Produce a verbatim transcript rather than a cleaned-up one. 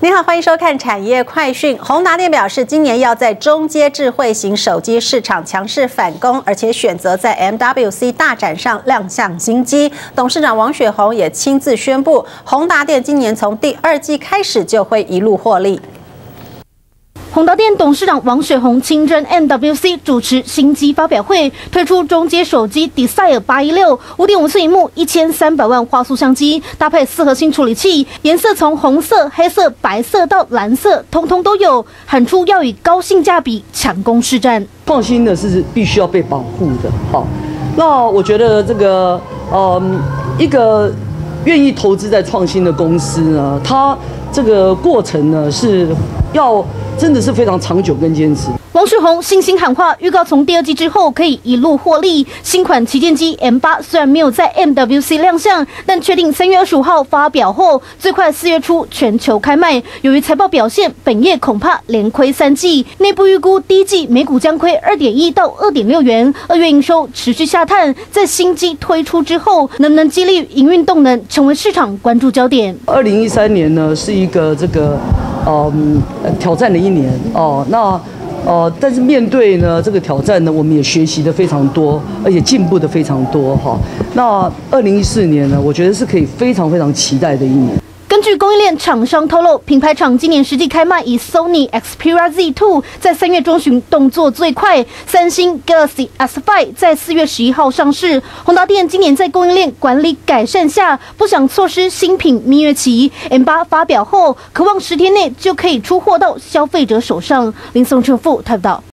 你好，欢迎收看产业快讯。宏达电表示，今年要在中阶智慧型手机市场强势反攻，而且选择在 M W C 大展上亮相新机。董事长王雪红也亲自宣布，宏达电今年从第二季开始就会一路获利。 宏达电董事长王雪红亲征 M W C 主持新机发表会，推出中阶手机 Desire 八一六 五点五寸萤幕，一千三百万画素相机，搭配四核心处理器，颜色从红色、黑色、白色到蓝色，通通都有，喊出要以高性价比抢攻市占。 创新的是必须要被保护的，好，那我觉得这个，嗯，一个愿意投资在创新的公司呢，它这个过程呢是要。 真的是非常长久跟坚持。 王雪红信心喊话，预告从第二季之后可以一路获利。新款旗舰机 M 八虽然没有在 M W C 亮相，但确定三月二十五号发表后，最快四月初全球开卖。由于财报表现，本业恐怕连亏三季。内部预估第一季每股将亏二点一到二点六元，二月营收持续下探。在新机推出之后，能不能激励营运动能，成为市场关注焦点。 二零一三年呢，是一个这个。 嗯，挑战的一年哦，那呃，但是面对呢这个挑战呢，我们也学习的非常多，而且进步的非常多哈。那二零一四年呢，我觉得是可以非常非常期待的一年。 根据供应链厂商透露，品牌厂今年实际开卖以 Sony Xperia Z 二在三月中旬动作最快，三星 Galaxy S 五 在四月十一号上市。宏达电今年在供应链管理改善下，不想错失新品蜜月期。M 八发表后，渴望十天内就可以出货到消费者手上。林松正富台报道。